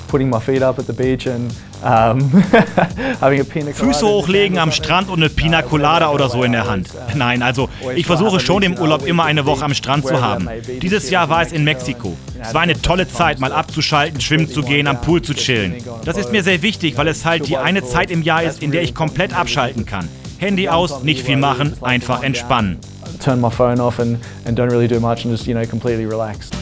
putting my feet up at the beach and having a pina colada. Füße hochlegen am Strand und eine Pina Colada oder so in der Hand. Nein, also ich versuche schon im Urlaub immer eine Woche am Strand zu haben. Dieses Jahr war es in Mexiko. Es war eine tolle Zeit, mal abzuschalten, schwimmen zu gehen, am Pool zu chillen. Das ist mir sehr wichtig, weil es halt die eine Zeit im Jahr ist, in der ich komplett abschalten kann. Handy aus, nicht viel machen, einfach entspannen. Turn my phone off and don't really do much and just, completely relax.